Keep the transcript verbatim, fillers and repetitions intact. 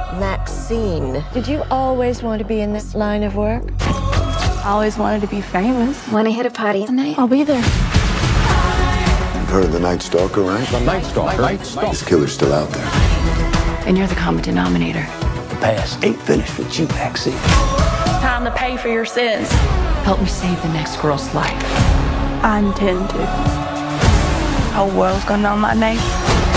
MaXXXine. Did you always want to be in this line of work? I always wanted to be famous. Want to hit a party tonight? I'll be there. You've heard of the Night Stalker, right? The Night Stalker. Night Stalker. This killer's still out there. And you're the common denominator. The past ain't finished with you, MaXXXine. Time to pay for your sins. Help me save the next girl's life. I intend to. Whole world's gonna know my name.